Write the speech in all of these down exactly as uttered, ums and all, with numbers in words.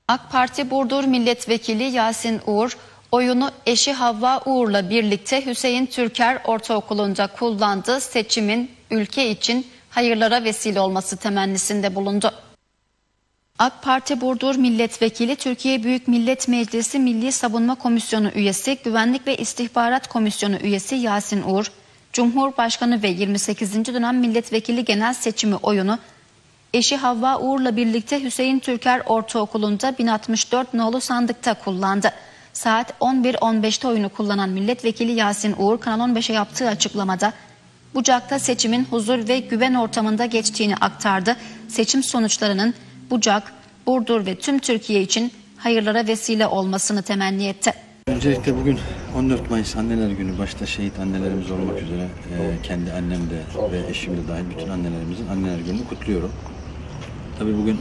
AK Parti Burdur Milletvekili Yasin Uğur, oyunu eşi Havva Uğur'la birlikte Hüseyin Türker Ortaokulu'nda kullandı. Seçimin ülke için hayırlara vesile olması temennisinde bulundu. AK Parti Burdur Milletvekili, Türkiye Büyük Millet Meclisi Milli Savunma Komisyonu üyesi, Güvenlik ve İstihbarat Komisyonu üyesi Yasin Uğur, Cumhurbaşkanı ve yirmi sekizinci dönem milletvekili genel seçimi oyunu eşi Havva Uğur'la birlikte Hüseyin Türker Ortaokulu'nda bin altmış dört nolu sandıkta kullandı. Saat on bir on beşte oyunu kullanan milletvekili Yasin Uğur, Kanal on beşe yaptığı açıklamada Bucak'ta seçimin huzur ve güven ortamında geçtiğini aktardı. Seçim sonuçlarının Bucak, Burdur ve tüm Türkiye için hayırlara vesile olmasını temenni etti. Öncelikle bugün on dört Mayıs Anneler Günü, başta şehit annelerimiz olmak üzere e, kendi annem de ve eşim de dahil bütün annelerimizin Anneler Günü'nü kutluyorum. Tabii bugün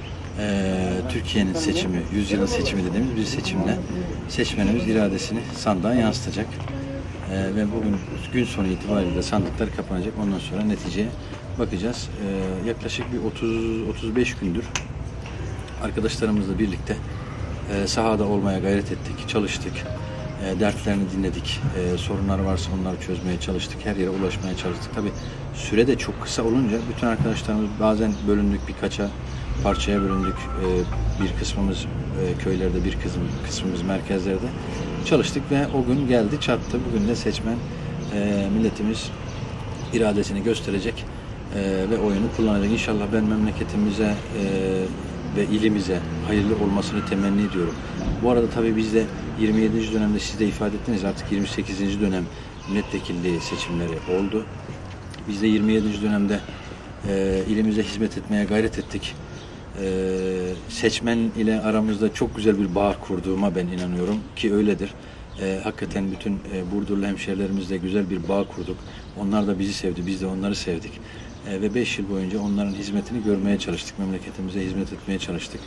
e, Türkiye'nin seçimi, yüzyılın seçimi dediğimiz bir seçimle seçmenimiz iradesini sandığa yansıtacak. E, ve bugün gün sonu itibariyle de sandıklar kapanacak. Ondan sonra neticeye bakacağız. E, yaklaşık bir otuz otuz beş gündür arkadaşlarımızla birlikte e, sahada olmaya gayret ettik, çalıştık. E, dertlerini dinledik. E, sorunlar varsa onları çözmeye çalıştık. Her yere ulaşmaya çalıştık. Tabii süre de çok kısa olunca bütün arkadaşlarımız bazen bölündük, birkaça parçaya bölündük. E, bir kısmımız e, köylerde, bir kısmı, kısmımız merkezlerde çalıştık ve o gün geldi, çattı. Bugün de seçmen e, milletimiz iradesini gösterecek e, ve oyunu kullanacak. İnşallah ben memleketimize e, ve ilimize hayırlı olmasını temenni ediyorum. Bu arada tabii biz de yirmi yedinci dönemde siz de ifade ettiniz, artık yirmi sekizinci dönem milletvekilliği seçimleri oldu. Biz de yirmi yedinci dönemde e, ilimize hizmet etmeye gayret ettik. E, seçmen ile aramızda çok güzel bir bağ kurduğuma ben inanıyorum ki öyledir. E, hakikaten bütün e, Burdurlu hemşehrilerimizle güzel bir bağ kurduk. Onlar da bizi sevdi, biz de onları sevdik. E, ve beş yıl boyunca onların hizmetini görmeye çalıştık, memleketimize hizmet etmeye çalıştık.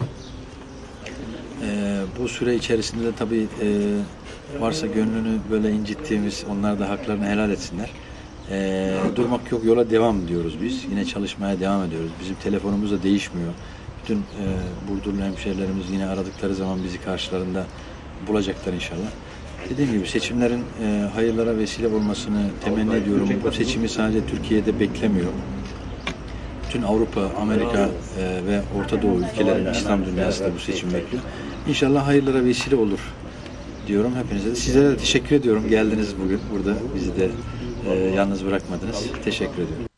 E, bu süre içerisinde de tabii e, varsa gönlünü böyle incittiğimiz, onlar da haklarını helal etsinler. E, durmak yok, yola devam diyoruz biz. Yine çalışmaya devam ediyoruz. Bizim telefonumuz da değişmiyor. Bütün e, Burdurlu hemşehrilerimiz yine aradıkları zaman bizi karşılarında bulacaklar inşallah. Dediğim gibi seçimlerin e, hayırlara vesile olmasını temenni ediyorum. Bu seçimi sadece Türkiye'de beklemiyor. Bütün Avrupa, Amerika e, ve Orta Doğu ülkelerinin İslam dünyası da bu seçim bekliyor. İnşallah hayırlara vesile olur diyorum hepinize de. Sizlere de teşekkür ediyorum. Geldiniz bugün burada. Bizi de e, yalnız bırakmadınız. Teşekkür ediyorum.